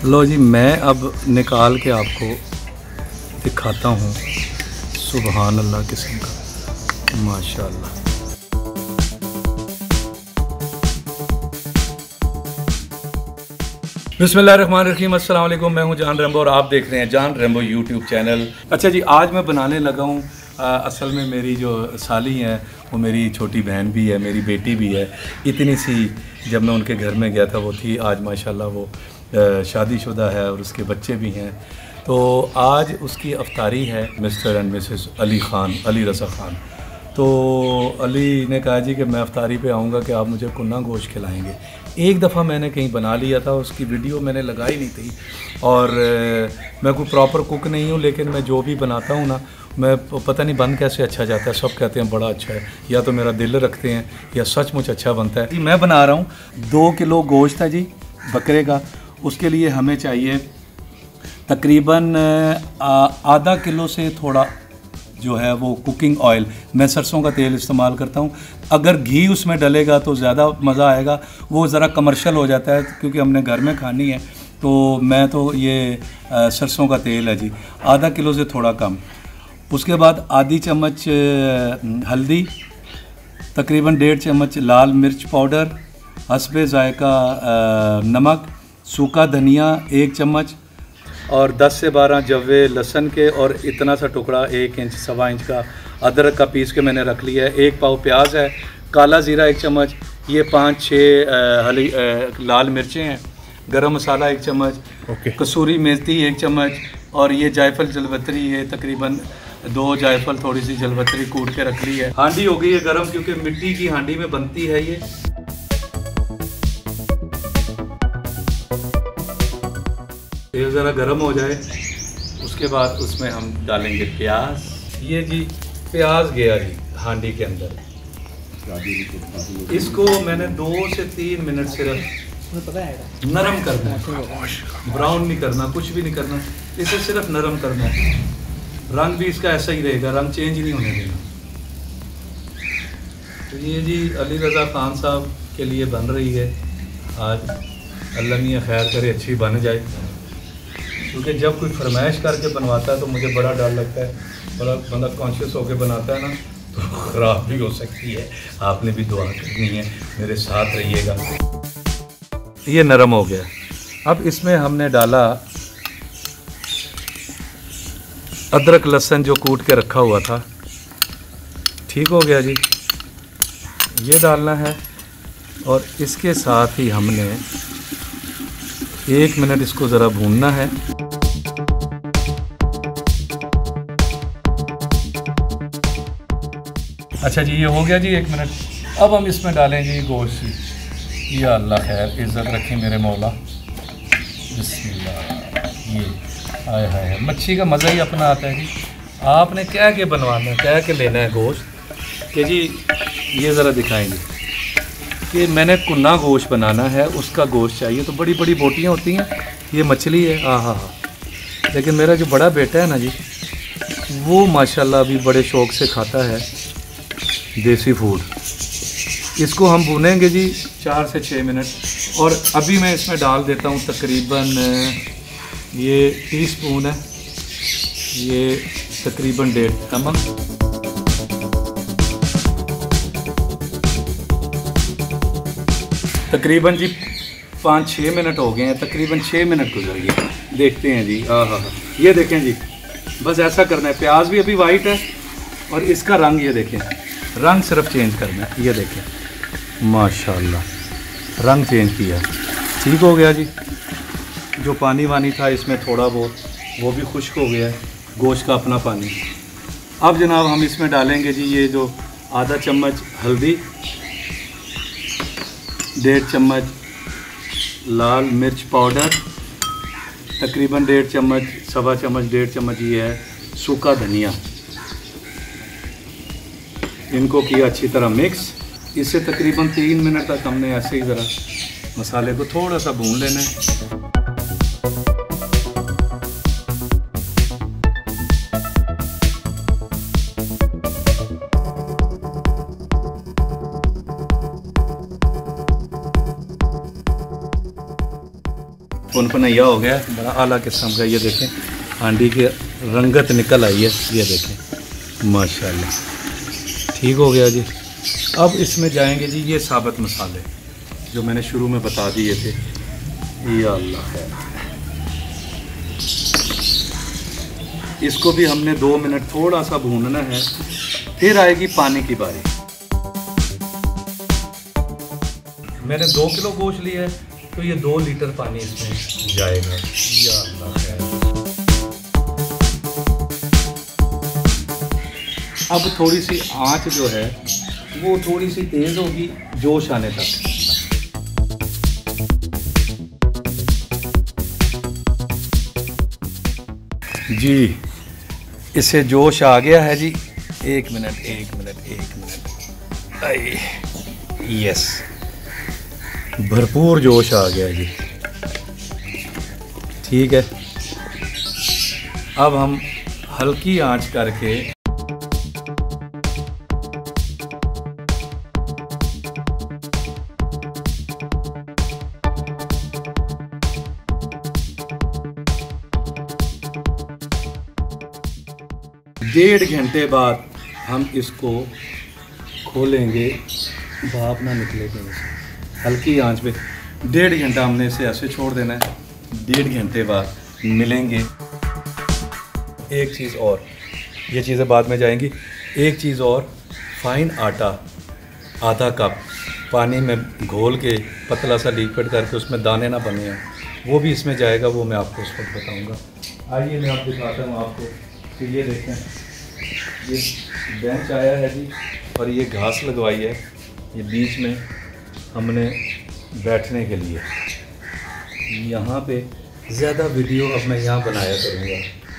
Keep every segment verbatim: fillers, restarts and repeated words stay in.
लो जी, मैं अब निकाल के आपको दिखाता हूँ। सुभान अल्लाह किस्म का, माशाअल्लाह। बिस्मिल्लाहिर्रहमानिर्रहीम, अस्सलाम वालेकुम। मैं हूँ जान रेम्बो और आप देख रहे हैं जान रेम्बो यूट्यूब चैनल। अच्छा जी, आज मैं बनाने लगा हूँ, असल में मेरी जो साली हैं वो मेरी छोटी बहन भी है, मेरी बेटी भी है। इतनी सी जब मैं उनके घर में गया था वो थी। आज माशाल्लाह वो शादीशुदा है और उसके बच्चे भी हैं। तो आज उसकी अफ्तारी है, Mr and Mrs Ali Khan, Ali Raza Khan. तो अली ने कहा जी कि मैं अफ्तारी पे आऊँगा कि आप मुझे कुन्ना गोश्त खिलाएंगे। एक दफ़ा मैंने कहीं बना लिया था, उसकी वीडियो मैंने लगाई नहीं थी। और मैं कोई प्रॉपर कुक नहीं हूँ, लेकिन मैं जो भी बनाता हूँ ना, मैं पता नहीं बन कैसे अच्छा जाता है। सब कहते हैं बड़ा अच्छा है, या तो मेरा दिल रखते हैं या सचमुच अच्छा बनता है। जी मैं बना रहा हूँ दो किलो गोश्त है जी बकरे का। उसके लिए हमें चाहिए तकरीबन आधा किलो से थोड़ा जो है वो कुकिंग ऑयल। मैं सरसों का तेल इस्तेमाल करता हूँ। अगर घी उसमें डलेगा तो ज़्यादा मज़ा आएगा, वो ज़रा कमर्शियल हो जाता है क्योंकि हमने घर में खानी है। तो मैं तो ये आ, सरसों का तेल है जी, आधा किलो से थोड़ा कम। उसके बाद आधी चम्मच हल्दी, तकरीबन डेढ़ चम्मच लाल मिर्च पाउडर, हस्बे ज़ायका नमक, सूखा धनिया एक चम्मच, और दस से बारह जवे लहसुन के, और इतना सा टुकड़ा एक इंच सवा इंच का अदरक का पीस के मैंने रख लिया है। एक पाव प्याज है, काला ज़ीरा एक चम्मच, ये पाँच छः हरी लाल मिर्चें हैं, गरम मसाला एक चम्मच, okay. कसूरी मेथी एक चम्मच, और ये जायफल जलवतरी, ये तकरीबन दो जायफल थोड़ी सी जलवतरी कूट के रख ली है। हांडी हो गई है गरम, क्योंकि मिट्टी की हांडी में बनती है ये। तेल ज़रा गर्म हो जाए, उसके बाद उसमें हम डालेंगे प्याज। ये जी प्याज गया जी हांडी के अंदर। इसको मैंने दो से तीन मिनट सिर्फ नरम करना है, ब्राउन नहीं करना, कुछ भी नहीं करना, इसे सिर्फ नरम करना है। रंग भी इसका ऐसा ही रहेगा, रंग चेंज नहीं होने देना। तो ये जी अली रज़ा ख़ान साहब के लिए बन रही है आज। अल्लाह मियाँ खैर करे अच्छी बन जाए, क्योंकि जब कोई फरमाइश करके बनवाता है तो मुझे बड़ा डर लगता है। बड़ा बंदा कॉन्शियस होकर बनाता है ना, तो ख़राब भी हो सकती है। आपने भी दुआ करनी है, मेरे साथ रहिएगा। ये नरम हो गया। अब इसमें हमने डाला अदरक लहसुन जो कूट के रखा हुआ था। ठीक हो गया जी, ये डालना है, और इसके साथ ही हमने एक मिनट इसको ज़रा भूनना है। अच्छा जी, ये हो गया जी एक मिनट। अब हम इसमें डालेंगे गोश्त। या अल्लाह खैर इज़्ज़त रखी मेरे मौला। बिस्मिल्लाह। ये आए हाय, मच्छी का मज़ा ही अपना आता है जी। आपने क्या के बनवाना है, क्या के लेना है गोश्त कि जी ये ज़रा दिखाएंगे कि मैंने कुन्ना गोश्त बनाना है, उसका गोश्त चाहिए। तो बड़ी बड़ी बोटियाँ होती हैं, ये मछली है, हाँ हाँ हाँ। लेकिन मेरा जो बड़ा बेटा है ना जी, वो माशाल्लाह अभी बड़े शौक़ से खाता है देसी फूड। इसको हम भूनेंगे जी चार से छः मिनट। और अभी मैं इसमें डाल देता हूँ तकरीबन, ये टीस्पून है, ये तकरीबन डेढ़ नमक, तकरीबन जी पाँच छः मिनट हो गए हैं, तकरीबन छः मिनट गुजर गए। देखते हैं जी, हाँ हाँ हाँ, ये देखें जी, बस ऐसा करना है। प्याज भी अभी वाइट है, और इसका रंग ये देखें, रंग सिर्फ चेंज करना है। ये देखें माशाल्लाह, रंग चेंज किया, ठीक हो गया जी। जो पानी वानी था इसमें थोड़ा बहुत, वो भी खुश्क हो गया है, गोश्त का अपना पानी। अब जनाब हम इसमें डालेंगे जी ये जो आधा चम्मच हल्दी, डेढ़ चम्मच लाल मिर्च पाउडर, तकरीबन डेढ़ चम्मच सवा चम्मच डेढ़ चम्मच ये है सूखा धनिया। इनको किया अच्छी तरह मिक्स। इसे तकरीबन तीन मिनट तक हमने ऐसे ही ज़रा मसाले को थोड़ा सा भून लेना है। पनैया हो गया, बड़ा आला किस्म का। ये देखें हांडी की रंगत निकल आई है, ये देखें माशाल्लाह। ठीक हो गया जी। अब इसमें जाएंगे जी ये साबुत मसाले जो मैंने शुरू में बता दिए थे। ये अल्लाह है, इसको भी हमने दो मिनट थोड़ा सा भूनना है, फिर आएगी पानी की बारी। मैंने दो किलो गोश्त लिया है तो ये दो लीटर पानी इसमें जाएगा। या अल्लाह है। अब थोड़ी सी आंच जो है वो थोड़ी सी तेज़ होगी जोश आने तक। जी इससे जोश आ गया है जी। एक मिनट एक मिनट एक मिनट आई, यस, भरपूर जोश आ गया जी। ठीक है, अब हम हल्की आंच करके डेढ़ घंटे बाद हम इसको खोलेंगे, भाप ना निकले कहीं से। हल्की आंच पे डेढ़ घंटा हमने इसे ऐसे छोड़ देना है। डेढ़ घंटे बाद मिलेंगे। एक चीज़ और, ये चीज़ें बाद में जाएंगी। एक चीज़ और, फाइन आटा आधा कप पानी में घोल के पतला सा लिक्विड करके उसमें दाने ना बने हैं, वो भी इसमें जाएगा। वो मैं आपको उस वक्त बताऊँगा। आइए मैं आप दिखाता हूँ आपको कि ये देखें, ये बेंच आया है जी और ये घास लगवाई है ये बीच में हमने बैठने के लिए। यहाँ पे ज़्यादा वीडियो अब मैं यहाँ बनाया करूँगा।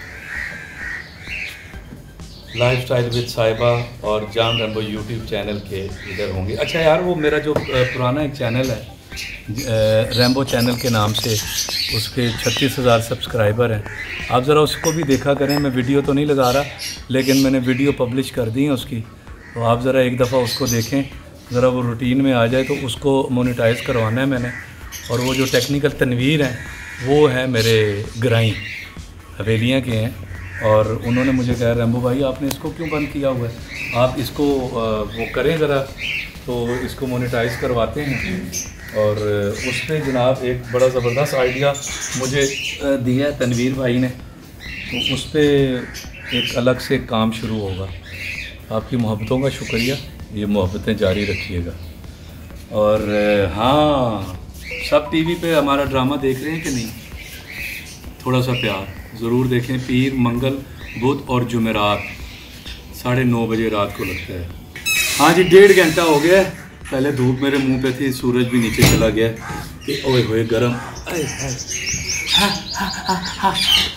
लाइफस्टाइल विद साहिबा और जान रेम्बो यूट्यूब चैनल के इधर होंगे। अच्छा यार, वो मेरा जो पुराना एक चैनल है रेम्बो चैनल के नाम से, उसके छत्तीस हज़ार सब्सक्राइबर हैं। आप ज़रा उसको भी देखा करें। मैं वीडियो तो नहीं लगा रहा, लेकिन मैंने वीडियो पब्लिश कर दी है उसकी, तो आप ज़रा एक दफ़ा उसको देखें, ज़रा वो रूटीन में आ जाए। तो उसको मोनेटाइज़ करवाना है मैंने। और वो जो टेक्निकल तनवीर हैं वो है मेरे ग्राई हवेलियाँ के हैं, और उन्होंने मुझे कहा रेम्बो भाई आपने इसको क्यों बंद किया हुआ है, आप इसको वो करें ज़रा, तो इसको मोनेटाइज़ करवाते हैं। और उस पर जनाब एक बड़ा ज़बरदस्त आइडिया मुझे दिया है तनवीर भाई ने, तो उस पर एक अलग से काम शुरू होगा। आपकी मोहब्बतों का शुक्रिया, ये मोहब्बतें जारी रखिएगा। और हाँ, सब टीवी पे हमारा ड्रामा देख रहे हैं कि नहीं? थोड़ा सा प्यार ज़रूर देखें। पीर, मंगल, बुध और जुमेरात साढ़े नौ बजे रात को लगता है। हाँ जी, डेढ़ घंटा हो गया। पहले धूप मेरे मुंह पे थी, सूरज भी नीचे चला गया कि ओए होए गरम। आए हाय, हा हा हा हा,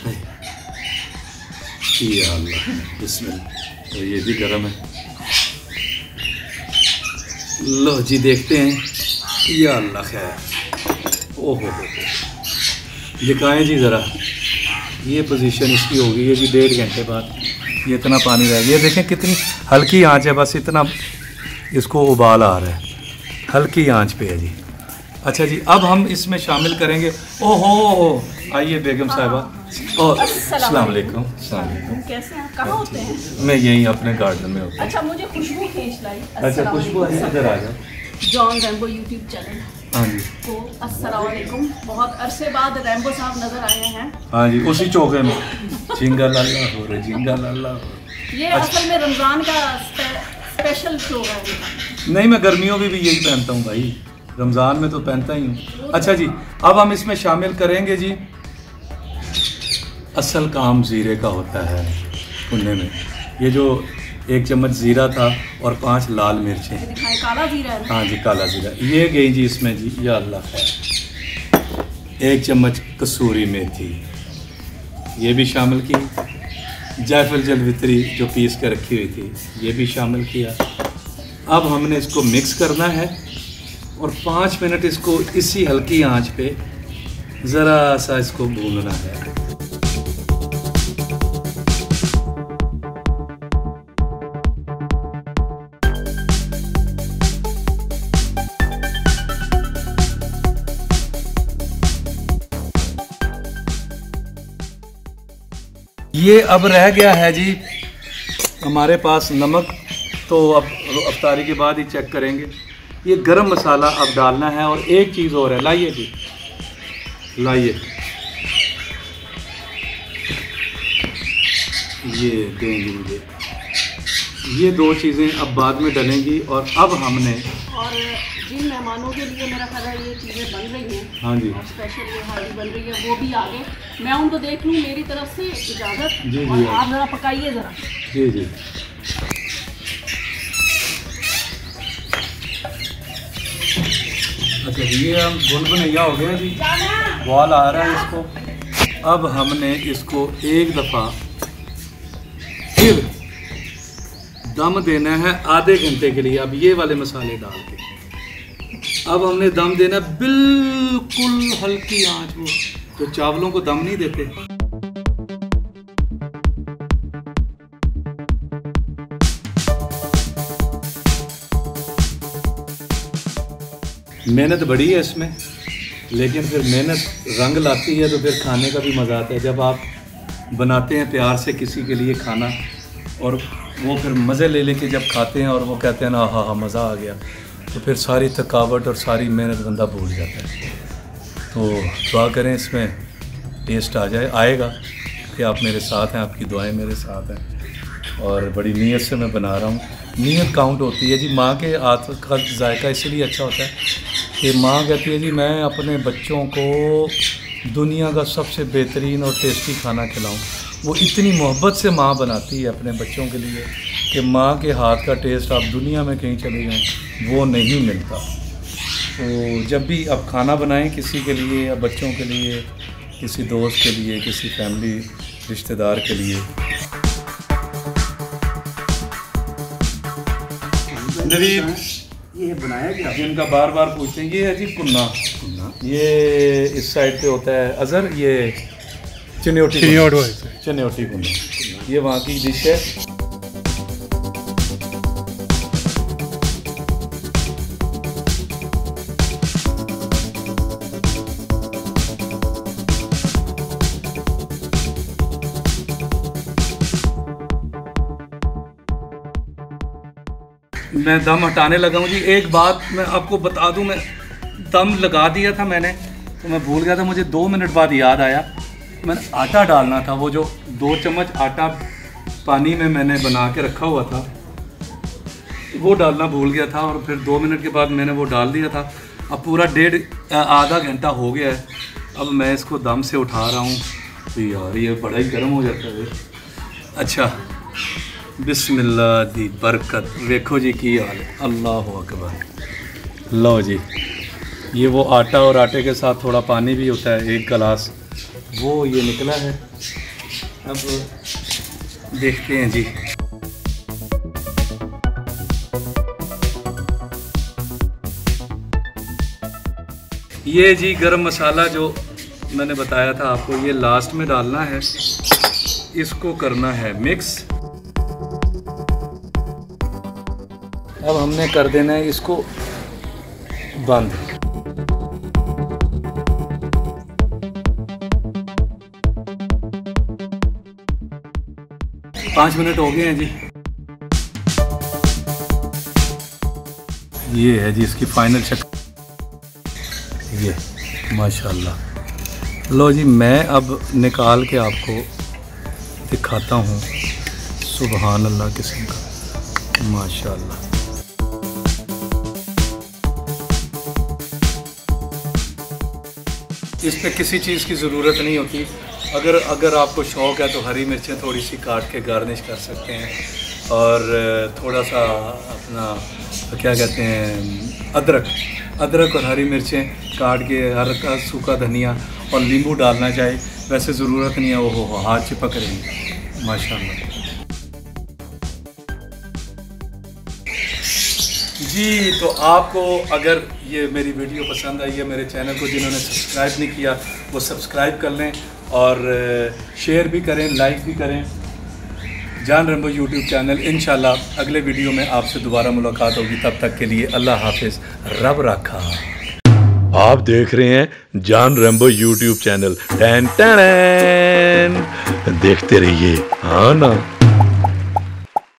या अल्लाह, बिस्मिल्लाह। तो ये भी गरम है। लो जी देखते हैं। या अल्लाह खैर। ओहो हो, दिखाएं जी ज़रा। ये पोजीशन इसकी हो गई है जी डेढ़ घंटे बाद। ये इतना पानी रह गया, देखें कितनी हल्की आंच है, बस इतना इसको उबाल आ रहा है, हल्की आंच पे है जी। अच्छा जी, अब हम इसमें शामिल करेंगे। ओहो, आइए बेगम साहिबा। और अस्सलाम वालेकुम। कैसे हैं? कहाँ होते हैं? मैं यहीं अपने गार्डन में होता हूँ। अच्छा, मुझे खुशबू खींच लाई। अच्छा खुशबू, इधर आ जाओ। जॉन रेम्बो यूट्यूब चैनल हाँ जी को अस्सलाम वालेकुम। बहुत अरसे बाद रेम्बो साहब नजर आए हैं। हाँ जी, उसी चौके में जिंगा लाला हो रहा, जिंगा लाला हो रहा। ये असल में रमज़ान का स्पेशल शो है। नहीं, मैं गर्मियों में भी यही पहनता हूँ भाई, रमज़ान में तो पहनता ही हूँ। अच्छा जी, अब हम इसमें शामिल करेंगे जी, असल काम ज़ीरे का होता है भुनने में। ये जो एक चम्मच ज़ीरा था और पांच लाल मिर्चें। दिखाएं, काला ज़ीरा है। हाँ जी, काला ज़ीरा ये गई जी इसमें जी। या अल्लाह खैर। एक चम्मच कसूरी मेथी ये भी शामिल की। जायफल जलवित्री जो पीस कर रखी हुई थी ये भी शामिल किया। अब हमने इसको मिक्स करना है और पाँच मिनट इसको इसी हल्की आंच पे ज़रा सा इसको भूनना है। ये अब रह गया है जी हमारे पास नमक, तो अब अफ्तारी के बाद ही चेक करेंगे। ये गरम मसाला अब डालना है, और एक चीज़ और है, लाइए जी लाइए, ये देंगे मुझे, ये दो चीज़ें अब बाद में डलेंगी। और अब हमने और जिन मेहमानों के लिए मेरा ख्याल है ये चीज़ें बन रही हैं, हाँ जी, और स्पेशल ये हांडी बन रही है, वो भी आगे मैं उनको देख लूँ, मेरी तरफ से इजाज़त। जी जी, और आप ज़रा पकाइए ज़रा। जी जी। अच्छा ये हम बुनबुनैया हो गया जी, बॉल आ रहा है इसको। अब हमने इसको एक दफ़ा फिर दम देना है आधे घंटे के लिए। अब ये वाले मसाले डाल के अब हमने दम देना बिल्कुल हल्की आंच, वो तो चावलों को दम नहीं देते। मेहनत बड़ी है इसमें, लेकिन फिर मेहनत रंग लाती है, तो फिर खाने का भी मज़ा आता है। जब आप बनाते हैं प्यार से किसी के लिए खाना, और वो फिर मज़े ले लेके जब खाते हैं और वो कहते हैं ना हाँ हाँ मज़ा आ गया, तो फिर सारी थकावट और सारी मेहनत बंदा भूल जाता है। तो दुआ करें इसमें टेस्ट आ जाए, आएगा कि आप मेरे साथ हैं, आपकी दुआएं मेरे साथ हैं, और बड़ी नीयत से मैं बना रहा हूँ। नीयत काउंट होती है जी। माँ के हाथ का जायका इसलिए अच्छा होता है कि माँ कहती है जी मैं अपने बच्चों को दुनिया का सबसे बेहतरीन और टेस्टी खाना खिलाऊँ। वो इतनी मोहब्बत से माँ बनाती है अपने बच्चों के लिए कि माँ के हाथ का टेस्ट आप दुनिया में कहीं चले जाएं वो नहीं मिलता। तो जब भी आप खाना बनाएं किसी के लिए या बच्चों के लिए, किसी दोस्त के लिए, किसी फैमिली रिश्तेदार के लिए। नवीद ये बनाया क्या? जिनका बार बार पूछते हैं, ये है जी कुन्ना। ये इस साइड पे होता है अज़हर, ये चिन्योटी चिन्योटी कुन्ना, ये वहाँ की डिश है। मैं दम हटाने लगा हूँ जी। एक बात मैं आपको बता दूँ, मैं दम लगा दिया था मैंने, तो मैं भूल गया था, मुझे दो मिनट बाद याद आया मैंने आटा डालना था। वो जो दो चम्मच आटा पानी में मैंने बना के रखा हुआ था वो डालना भूल गया था, और फिर दो मिनट के बाद मैंने वो डाल दिया था। अब पूरा डेढ़ आधा घंटा हो गया है, अब मैं इसको दम से उठा रहा हूँ। तो यार ये बड़ा ही गर्म हो जाता है। अच्छा बिस्मिल्लाह दी बरकत, देखो जी की हाल है, अल्लाह अकबर। लो जी, ये वो आटा और आटे के साथ थोड़ा पानी भी होता है, एक गिलास, वो ये निकला है। अब देखते हैं जी। ये जी गरम मसाला जो मैंने बताया था आपको, ये लास्ट में डालना है, इसको करना है मिक्स। अब हमने कर देना है इसको बंद। पाँच मिनट हो गए हैं जी। ये है जी इसकी फाइनल शक्ल, ये माशाल्लाह। लो जी, मैं अब निकाल के आपको दिखाता हूँ। सुभान अल्लाह किस्म का, माशाल्लाह। इस पे किसी चीज़ की ज़रूरत नहीं होती। अगर अगर आपको शौक़ है तो हरी मिर्चें थोड़ी सी काट के गार्निश कर सकते हैं, और थोड़ा सा अपना क्या कहते हैं अदरक अदरक और हरी मिर्चें काट के, हल्का सूखा धनिया और नींबू डालना चाहे, वैसे ज़रूरत नहीं है, वो हो हाथ चिपक रही माशाल्लाह। जी, तो आपको अगर ये मेरी वीडियो पसंद आई है, मेरे चैनल को जिन्होंने सब्सक्राइब नहीं किया वो सब्सक्राइब कर लें, और शेयर भी करें, लाइक भी करें जान रेम्बो यूट्यूब चैनल। इंशाल्लाह अगले वीडियो में आपसे दोबारा मुलाकात होगी, तब तक के लिए अल्लाह हाफिज़, रब रखा। आप देख रहे हैं जान रेम्बो यूट्यूब चैनल। टैन टैन। देखते रहिए। हाँ ना।